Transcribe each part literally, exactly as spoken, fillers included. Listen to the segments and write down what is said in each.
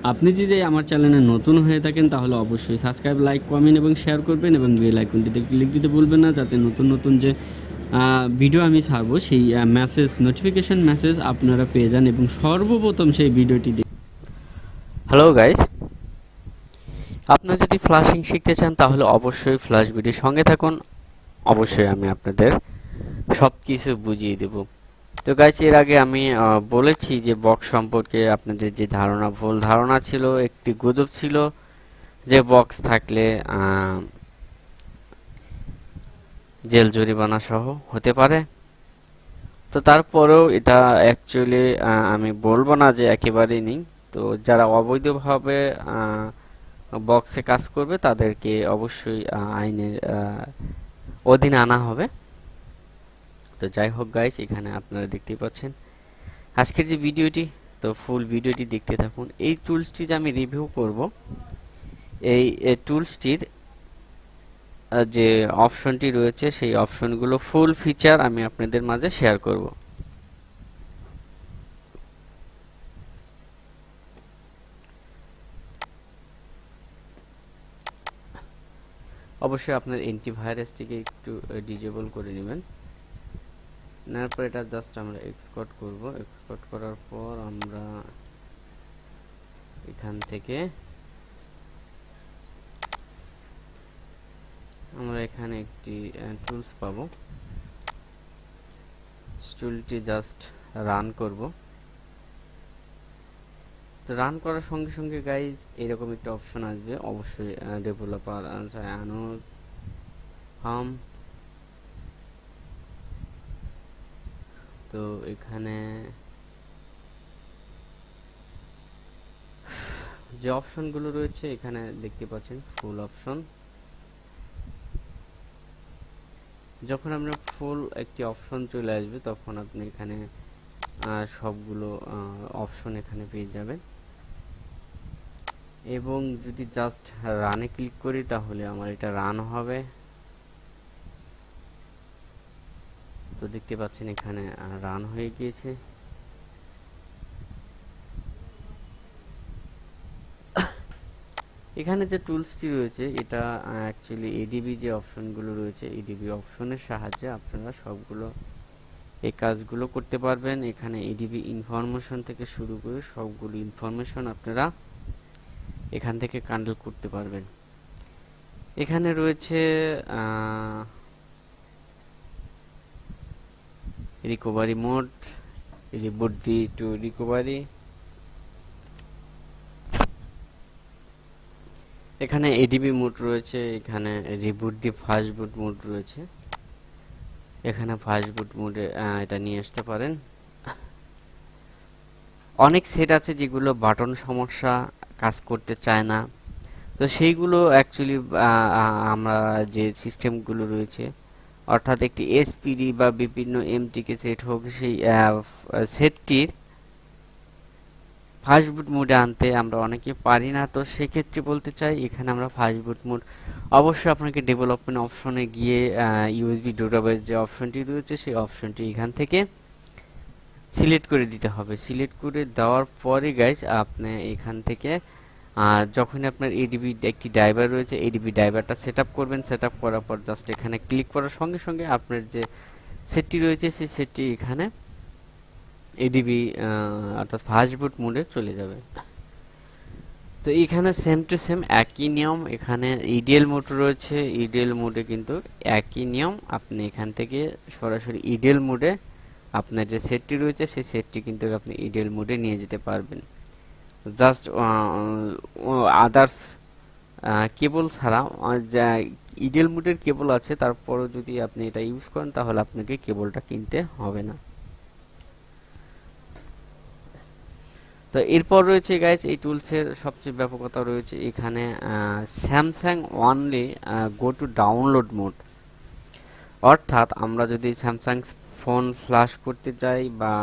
আপনি যদি আমার চ্যানেলে নতুন হয়ে থাকেন তাহলে অবশ্যই সাবস্ক্রাইব, লাইক, কমেন্ট এবং শেয়ার করবেন এবং বেল আইকনটিতে ক্লিক দিতে ভুলবেন না, যাতে নতুন নতুন যে ভিডিও আমি ছাড়বো সেই মেসেজ নোটিফিকেশন মেসেজ আপনারা পেয়ে যান এবং সর্বপ্রথম সেই ভিডিওটি দেখুন। হ্যালো গাইস, আপনারা যদি ফ্ল্যাশিং শিখতে চান তাহলে অবশ্যই ফ্ল্যাশ ভিডিওর সঙ্গে থাকুন। অবশ্যই আমি আপনাদের সব কিছু বুঝিয়ে দেব। তো গাইস, এর আগে আমি বলেছি যে বক্স সম্পর্কে আপনাদের যে ধারণা, ভুল ধারণা ছিল, একটি গুজব ছিল যে বক্স থাকলে জেল জরিমানা সহ হতে পারে। তো তারপরেও এটা অ্যাকচুয়ালি আমি বলবো না যে একেবারেই নেই। তো যারা অবৈধভাবে বক্সে কাজ করবে তাদেরকে অবশ্যই আইনের অধীনে আনা হবে। তো যাই হোক গাইস, এখানে আপনারা দেখতেই পাচ্ছেন আজকের যে ভিডিওটি, তো ফুল ভিডিওটি দেখতে থাকুন। এই টুলসটি যে আমি রিভিউ করব, এই টুলসটির যে অপশনটি রয়েছে সেই অপশনগুলো ফুল ফিচার আমি আপনাদের মাঝে শেয়ার করব। অবশ্যই আপনার অ্যান্টিভাইরাসটিকে একটু ডিসেবল করে নেবেন। নেওয়ার পর এটা জাস্ট আমরা এক্সপোর্ট করব। এক্সপোর্ট করার পর আমরা এখান থেকে আমরা এখানে একটি টুলস পাবো। টুলটি জাস্ট রান করব। তো রান করার সঙ্গে সঙ্গে গাইজ এরকম একটা অপশন আসবে। অবশ্যই ডেভেলপার আনো ফার্ম। তো এখানে যে অপশনগুলো রয়েছে এখানে দেখতে পাচ্ছেন ফুল অপশন। যখন আপনার ফুল একটি অপশন চলে আসবে তখন আপনি এখানে সবগুলো অপশন এখানে পেয়ে যাবেন। এবং যদি জাস্ট রানে ক্লিক করি তাহলে আমার এটা রান হবে। তো দেখতে পাচ্ছেন এখানে রান হয়ে গিয়েছে। এখানে যে টুলসটি রয়েছে এটা অ্যাকচুয়ালি এডিবি যে অপশনগুলো রয়েছে, এডিবি অপশনের সাহায্যে আপনারা সবগুলো এই কাজগুলো করতে পারবেন। এখানে এডিবি ইনফরমেশন থেকে শুরু করে সবগুলো ইনফরমেশন আপনারা এখান থেকে কান্ডেল করতে পারবেন। এখানে রয়েছে recovery mode, reboot the to recovery. এখানে এডিবি মোড রয়েছে, এখানে reboot the fast boot mode রয়েছে। এখানে ফাস্ট বুট মোডে এটা নিয়ে আসতে পারেন। অনেক সেট আছে যেগুলো বাটন সমস্যা, কাজ করতে চায় না। তো সেইগুলো অ্যাকচুয়ালি আমরা যে সিস্টেমগুলো রয়েছে, অর্থাৎ একটি এসপিডি বা বিভিন্ন এমটিকে সেট হোক, সেই সেটটির ফাস্ট বুট মোডে আনতে আমরা অনেকে পারি না। তো সেক্ষেত্রে বলতে চাই এখানে আমরা ফাস্ট বুট মোড অবশ্যই আপনাকে ডেভেলপমেন্ট অপশনে গিয়ে ইউএসবি ডেটাবেস যে অপশনটি রয়েছে সেই অপশনটি এখান থেকে সিলেক্ট করে দিতে হবে। সিলেক্ট করে দেওয়ার পরে গাইস আপনি এখান থেকে যখন আপনার এডিবি একটি ড্রাইভার রয়েছে, এডিবি ড্রাইভারটা সেট আপ করবেন। সেট আপ করার পর জাস্ট এখানে ক্লিক করার সঙ্গে সঙ্গে আপনার যে সেটটি রয়েছে সেই সেটটি এখানে এডিবি অর্থাৎ ফাস্ট বুট মোডে চলে যাবে। তো এখানে সেম টু সেম একই নিয়ম। এখানে ইডিএল মোড রয়েছে, ইডিএল মোডে কিন্তু একই নিয়ম। আপনি এখান থেকে সরাসরি ইডিএল মোডে আপনার যে সেটটি রয়েছে সেই সেটটি কিন্তু আপনি ইডিএল মোডে নিয়ে যেতে পারবেন। জাস্ট আদার্স কেবল ছাড়া যা ইডিএল মোডের কেবল আছে তারপরও যদি আপনি এটা ইউজ করেন তাহলে আপনাকে কেবলটা কিনতে হবে না। তো এরপর রয়েছে গাইস এই টুলসের সবচেয়ে ব্যাপকতা রয়েছে এখানে Samsung only go to download mode. অর্থাৎ আমরা যদি স্যামসাং ফোন ফ্ল্যাশ করতে চাই বা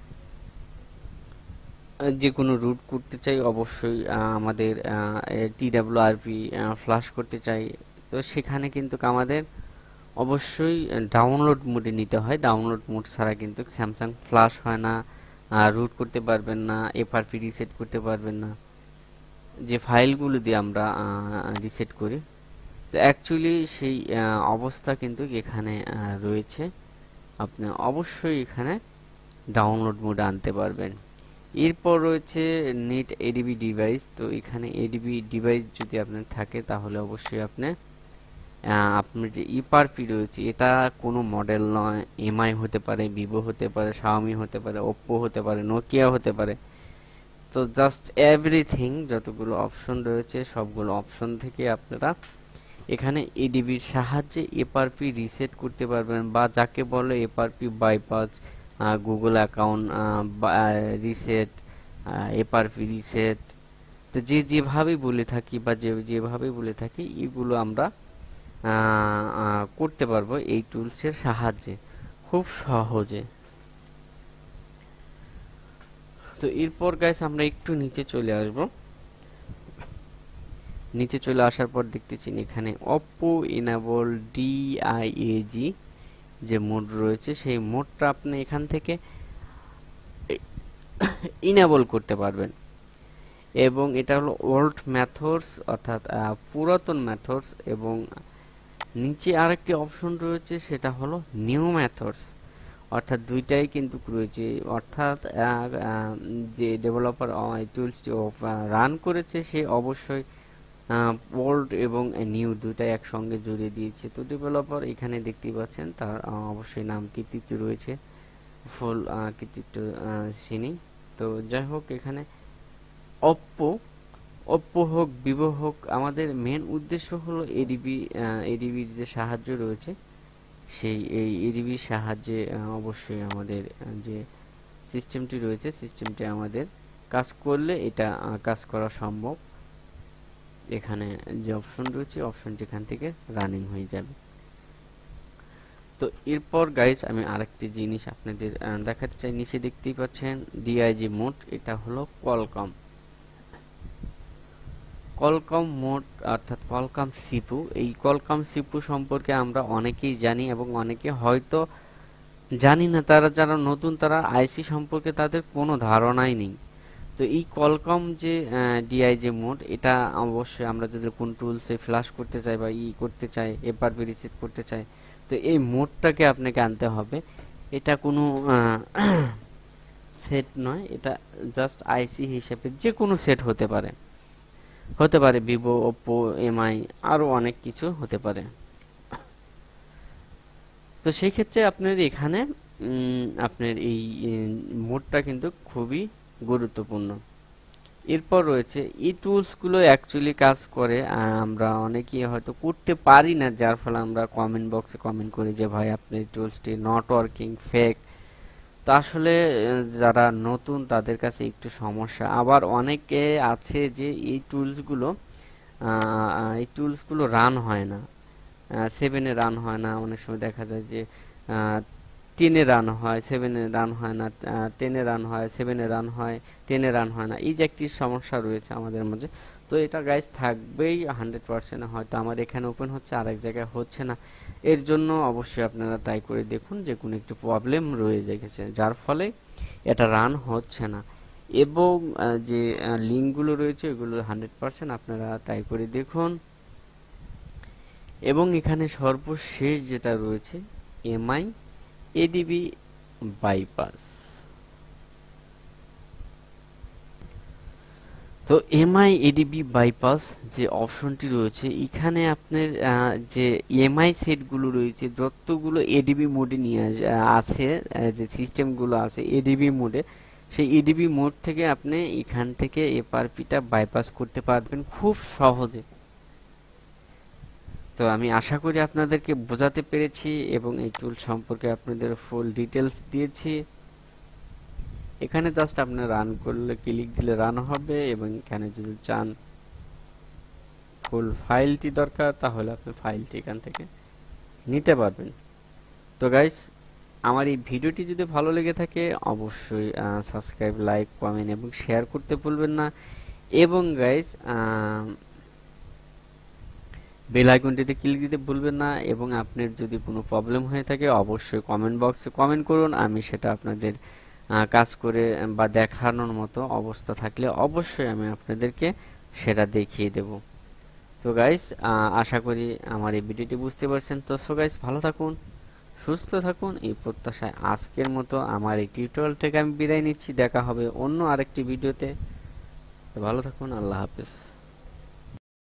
যে কোনো রুট করতে চাই, অবশ্যই আমাদের টিডাব্লিউআরপি ফ্ল্যাশ করতে চাই, তো সেখানে কিন্তু আমাদের অবশ্যই ডাউনলোড মোডে নিতে হয়। ডাউনলোড মোড ছাড়া কিন্তু স্যামসাং ফ্ল্যাশ হয় না, রুট করতে পারবেন না, এফআরপি রিসেট করতে পারবেন না। যে ফাইলগুলো দিয়ে আমরা রিসেট করি, তো অ্যাকচুয়ালি সেই আহ, অবস্থা কিন্তু এখানে আহ, রয়েছে। আপনি অবশ্যই এখানে ডাউনলোড মোডে আনতে পারবেন। এরপর রয়েছে নেট এডিবি ডিভাইস। তো এখানে এডিবি ডিভাইস যদি আপনার থাকে তাহলে অবশ্যই আপনি আহ, আপনার যে ইপারপি রয়েছে, এটা কোনো মডেল নয়, এমআই হতে পারে, ভিভো হতে পারে, শাওমি হতে পারে, ওপ্পো হতে পারে, নোকিয়া হতে পারে। তো জাস্ট এভরিথিং যতগুলো অপশন রয়েছে সবগুলো অপশন থেকে আপনারা এখানে এডিবির সাহায্যে এপারপি রিসেট করতে পারবেন, বা যাকে বলে FRP bypass, Google account reset, FRP reset. তো যে যেভাবে বলে থাকি বা যে যেভাবে বলে থাকি এগুলো আমরা আহ, আহ, করতে পারবো এই টুলসের সাহায্যে খুব সহজে। তো এরপর গাইস আমরা একটু নিচে চলে আসব। নিচে চলে আসার পর দেখতেছি এখানে অপ্পো ইনেবল ডিআইএজি যে মোড রয়েছে, সেই মোডটা আপনি এখান থেকে ইনেবল করতে পারবেন। এবং এটা হলো ওল্ড মেথডস, অর্থাৎ আহ, পুরাতন মেথডস। এবং নিচে আরেকটি অপশন রয়েছে, সেটা হলো নিউ মেথডস, অর্থাৎ দুইটাই কিন্তু রয়েছে। অর্থাৎ আহ, আহ, যে ডেভেলপার টুলসটি রান করেছে সে অবশ্যই ওল্ড এবং নিউ দুইটাই একসঙ্গে জুড়ে দিয়েছে। তো ডেভেলপার এখানে দেখতেই পাচ্ছেন তার আহ, অবশ্যই নাম কৃতিত্ব রয়েছে, ফুল কৃতিত্ব চিনি। তো যাই হোক, এখানে অপ্পো ওপ্পো হোক, ভিভো হোক, আমাদের মেন উদ্দেশ্য হলো এডিবি এডিবির যে সাহায্য রয়েছে সেই এই এডিবির সাহায্যে আহ, অবশ্যই আমাদের আহ, যে সিস্টেমটি রয়েছে সিস্টেমটি আমাদের কাজ করলে এটা আহ, কাজ করা সম্ভব। এখানে যে অপশন রয়েছে অপশনটি এখান থেকে রানিং হয়ে যাবে। তো এরপর গাইস আমি আরেকটি জিনিস আপনাদের আহ, দেখাতে চাই। নিচে দেখতেই পাচ্ছেন ডিআইজি মোড, এটা হলো কলকম কলকম মোড, অর্থাৎ কলকম সিপু। এই কলকম সিপু সম্পর্কে আমরা অনেকেই জানি এবং অনেকে হয়তো জানি না। তারা যারা নতুন তারা আইসি সম্পর্কে তাদের কোনো ধারণাই নেই। তো এই কলকম যে ডিআইজি মোড, এটা অবশ্যই আমরা যদি কোন টুলসে ফ্ল্যাশ করতে চাই বা ই করতে চাই, এবার রিসেট করতে চাই, তো এই মোডটাকে আপনাকে আনতে হবে। এটা কোনো সেট নয়, এটা জাস্ট আইসি হিসেবে যে কোনো সেট হতে পারে, হতে পারে ভিভো, ওপ্পো, এমআই, আরো অনেক কিছু হতে পারে। তো সেই ক্ষেত্রে আপনার এখানে উম, আপনার এই মোডটা কিন্তু খুবই গুরুত্বপূর্ণ। এরপর রয়েছে এই টুলসগুলো অ্যাকচুয়ালি কাজ করে, আহ, আমরা অনেকেই হয়তো করতে পারি না, যার ফলে আমরা কমেন্ট বক্সে কমেন্ট করি যে ভাই আপনার এই টুলসটি নট ওয়ার্কিং, ফেক। তো আসলে আহ, যারা নতুন তাদের কাছে একটু সমস্যা। আবার অনেকে আছে যে এই টুলসগুলো আহ, এই টুলসগুলো রান হয় না, সেভেনে রান হয় না। অনেক সময় দেখা যায় যে টেনে রান হয়, সেভেনে রান হয় না, টেনে রান হয়, সেভেনে রান হয়, টেনে রান হয় না। এই যে একটি সমস্যা রয়েছে আমাদের মাঝে। তো এটা গাইজ থাকবেই হান্ড্রেড পার্সেন্ট। হয়তো আমার এখানে ওপেন হচ্ছে, আরেক জায়গায় হচ্ছে না। এর জন্য অবশ্যই আপনারা ট্রাই করে দেখুন যে কোনো একটি প্রবলেম রয়ে গেছে যার ফলে এটা রান হচ্ছে না। এবং আহ, যে লিঙ্কগুলো রয়েছে এগুলো হান্ড্রেড পার্সেন্ট আপনারা ট্রাই করে দেখুন। এবং এখানে সর্বশেষ যেটা রয়েছে এমআই এডিবি বাইপাস। তো এমআই এডিবি বাইপাস যে অপশনটি রয়েছে, এখানে আপনার আহ, যে এমআই সেটগুলো রয়েছে যতগুলো এডিবি মোডে নিয়ে আস- আহ, আছে, আহ, যে সিস্টেমগুলো আছে এডিবি মোডে, সেই এডিবি মোড থেকে আপনি এখান থেকে এফআরপিটা বাইপাস করতে পারবেন খুব সহজে। তো আমি আশা করি আপনাদেরকে বোঝাতে পেরেছি এবং এই টুল সম্পর্কে আপনাদের ফুল ডিটেলস দিয়েছি। এখানে জাস্ট আপনি রান করলে ক্লিক দিলে রান হবে, এবং এখানে যদি চান ফুল ফাইলটি দরকার তাহলে আপনি ফাইলটি এখান থেকে নিতে পারবেন। তো গাইস, আমার এই ভিডিওটি যদি ভালো লেগে থাকে অবশ্যই সাবস্ক্রাইব, লাইক, কমেন্ট এবং শেয়ার করতে ভুলবেন না। এবং গাইস বেল আইকনটিতে ক্লিক দিতে ভুলবেন না। এবং আপনার যদি কোনো প্রবলেম হয়ে থাকে অবশ্যই কমেন্ট বক্সে কমেন্ট করুন, আমি সেটা আপনাদের আহ, কাজ করে বা দেখানোর মতো অবস্থা থাকলে অবশ্যই আমি আপনাদেরকে সেটা দেখিয়ে দেব। তো গাইস, আশা করি আমার এই ভিডিওটি বুঝতে পারছেন। তো সো গাইস, ভালো থাকুন, সুস্থ থাকুন, এই প্রত্যাশায় আজকের মতো আমার এই টিউটোরিয়াল থেকে আমি বিদায় নিচ্ছি। দেখা হবে অন্য আরেকটি ভিডিওতে। তো ভালো থাকুন, আল্লাহ হাফেজ।